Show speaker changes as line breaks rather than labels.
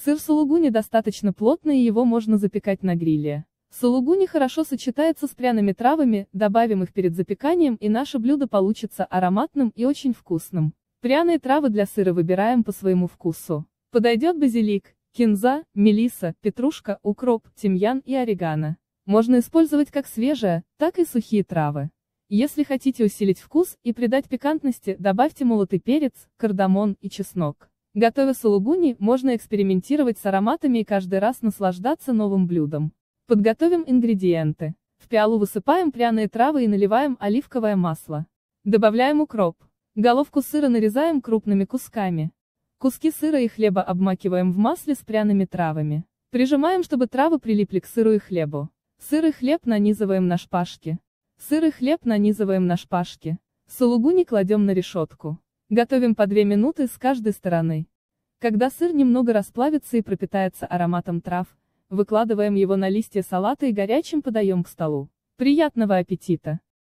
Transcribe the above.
Сыр сулугуни достаточно плотный, и его можно запекать на гриле. Сулугуни хорошо сочетается с пряными травами, добавим их перед запеканием, и наше блюдо получится ароматным и очень вкусным. Пряные травы для сыра выбираем по своему вкусу. Подойдет базилик, кинза, мелисса, петрушка, укроп, тимьян и орегано. Можно использовать как свежие, так и сухие травы. Если хотите усилить вкус и придать пикантности, добавьте молотый перец, кардамон и чеснок. Готовя сулугуни, можно экспериментировать с ароматами и каждый раз наслаждаться новым блюдом. Подготовим ингредиенты. В пиалу высыпаем пряные травы и наливаем оливковое масло. Добавляем укроп. Головку сыра нарезаем крупными кусками. Куски сыра и хлеба обмакиваем в масле с пряными травами. Прижимаем, чтобы травы прилипли к сыру и хлебу. Сыр и хлеб нанизываем на шпажки. Сыр и хлеб нанизываем на шпажки. Сулугуни кладем на решетку. Готовим по 2 минуты с каждой стороны. Когда сыр немного расплавится и пропитается ароматом трав, выкладываем его на листья салата и горячим подаем к столу. Приятного аппетита!